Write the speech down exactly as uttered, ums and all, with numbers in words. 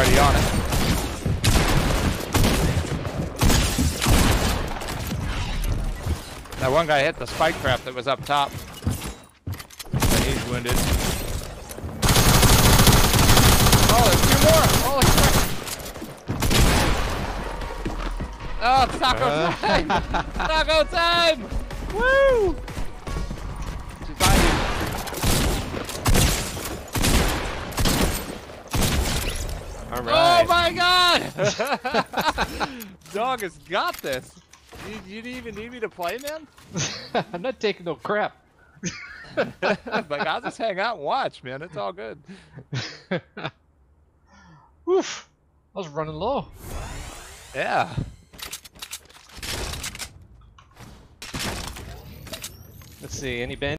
already on it. That one guy hit the spike trap that was up top. And he's wounded. Oh, there's two more! Holy crap! Oh, it's taco uh. time! Taco time! Woo! She's behind you. All right. Oh my god! Dog has got this. You, you didn't even need me to play, man? I'm not taking no crap. Like, I'll just hang out and watch, man. It's all good. Oof. I was running low. Yeah. Let's see, any band